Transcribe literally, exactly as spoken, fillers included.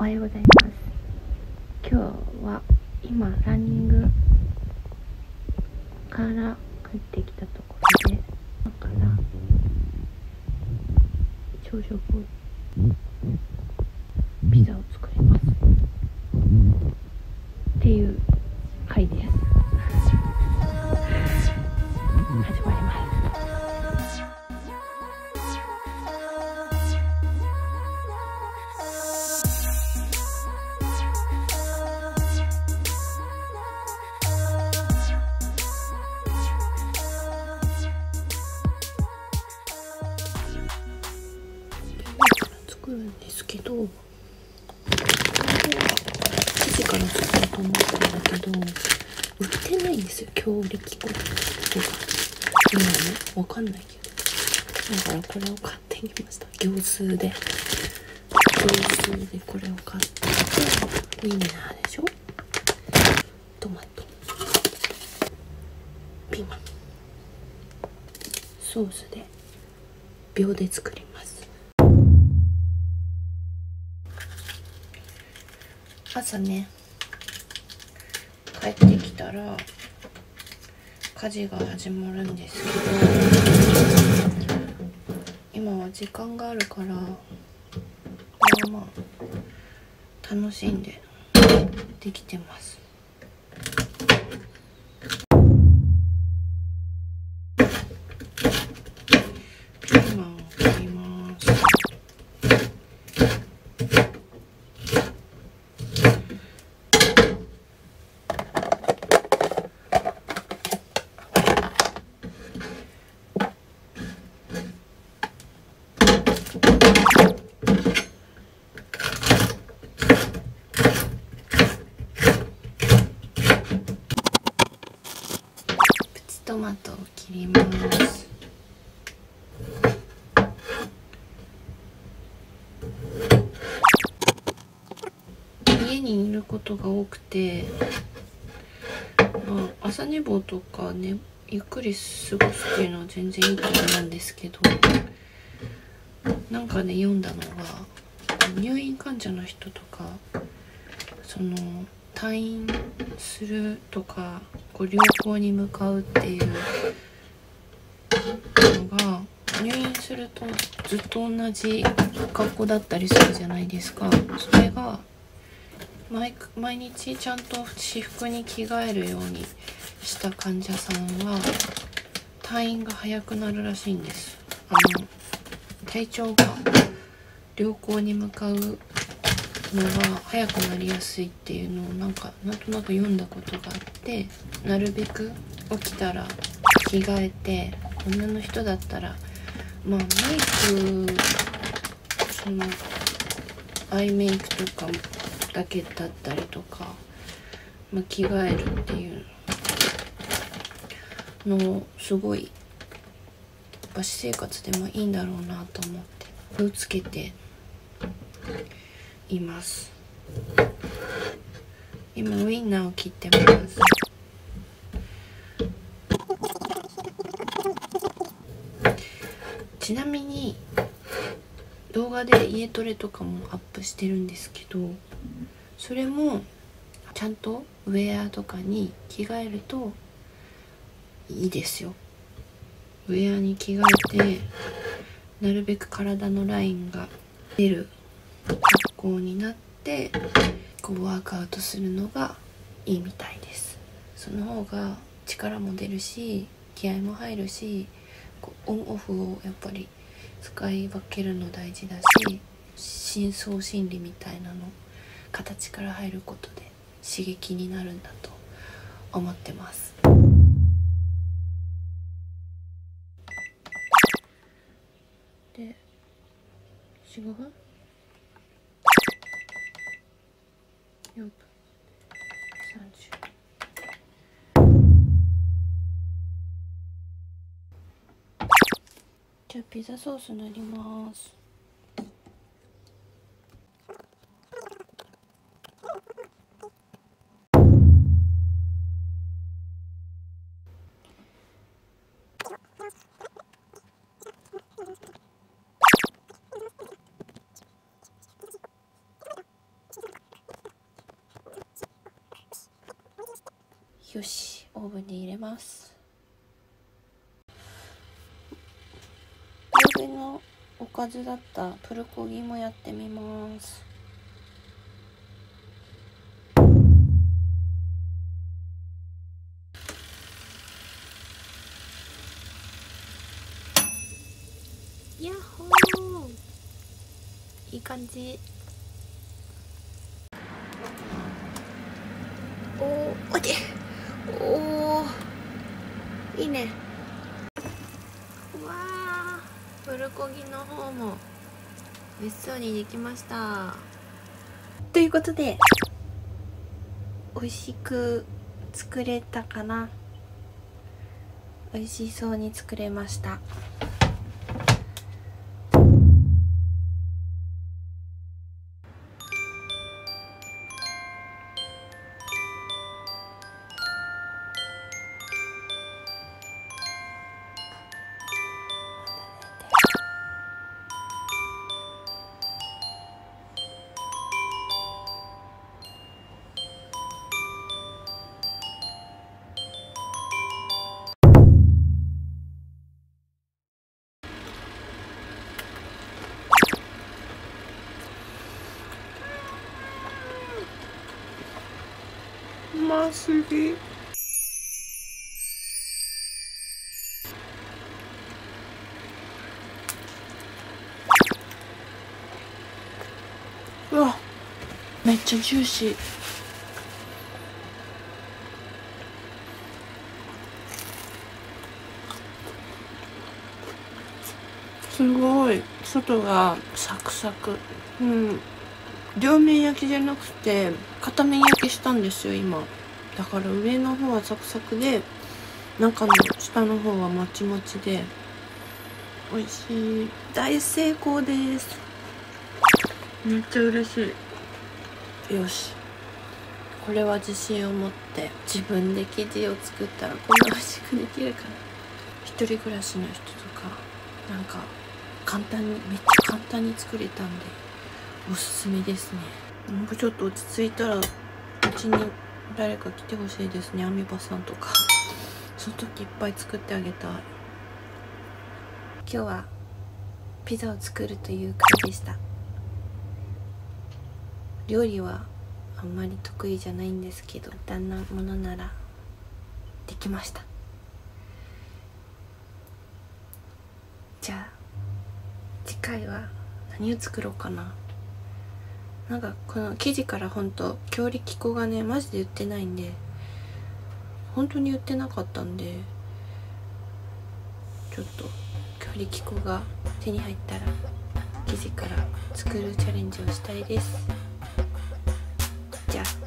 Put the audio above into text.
おはようございます。今日は今ランニングから帰ってきたところで、今から朝食ピザを作りますっていう回です。始まります。作るんですけど、生地から作ろうと思ったんだけど、売ってないんですよ、強力粉とか今ね、わかんないけど、だからこれを買ってきました。業スーで業スーでこれを買って、ウインナーでしょ、トマト、ピーマン、ソースで秒で作ります。朝ね、帰ってきたら家事が始まるんですけど、今は時間があるから、まあまあ楽しんでできてます。ピーマンを切ります。トマトを切ります。家にいることが多くて、まあ、朝寝坊とかね、ゆっくり過ごすっていうのは全然いいと思うんですけど、なんかね、読んだのが、入院患者の人とか、その退院するとか、こう療養に向かうっていうのが、入院するとずっと同じ格好だったりするじゃないですか。それが毎, 毎日ちゃんと私服に着替えるようにした患者さんは退院が早くなるらしいんです。あの体調が良好に向かうのが早くなりやすいっていうのをなんかなんとなく読んだことがあって、なるべく起きたら着替えて、女の人だったらまあメイク、そのアイメイクとかだけだったりとか、まあ、着替えるっていうのをすごい私生活でもいいんだろうなと思って気をつけています。今ウインナーを切ってます。ちなみに動画で家トレとかもアップしてるんですけど、それもちゃんとウェアとかに着替えるといいですよ。ウェアに着替えてなるべく体のラインが出る格好になってこうワークアウトするのがいいみたいです。その方が力も出るし、気合も入るし、こうオンオフをやっぱり使い分けるの大事だし、深層心理みたいなの形から入ることで刺激になるんだと思ってます。で、よん、ごふん、よんぷん、さんじゅう。じゃあピザソース塗ります。 よし、オーブンに入れます。夕べのおかずだったプルコギもやってみます。やっほー、いい感じ。おー、おでおー、いいね。うわー、プルコギの方も美味しそうにできました。ということで美味しく作れたかな。美味しそうに作れました。うますぎ。うわ、めっちゃジューシー。すごい外がサクサク。うん、両面焼きじゃなくて片面焼きしたんですよ今。だから上の方はサクサクで中の下の方はもちもちで美味しい。大成功です。めっちゃ嬉しい。よし、これは自信を持って自分で生地を作ったらこんな美味しくできるかな。一人暮らしの人とかなんか簡単にめっちゃ簡単に作れたんでおすすめですね。もうちょっと落ち着いたらうちに誰か来てほしいですね。アミバさんとかその時いっぱい作ってあげたい。今日はピザを作るという回でした。料理はあんまり得意じゃないんですけど簡単なものならできました。じゃあ次回は何を作ろうかな。なんかこの生地からほんと強力粉がねマジで売ってないんで、本当に売ってなかったんで、ちょっと強力粉が手に入ったら生地から作るチャレンジをしたいです。じゃあ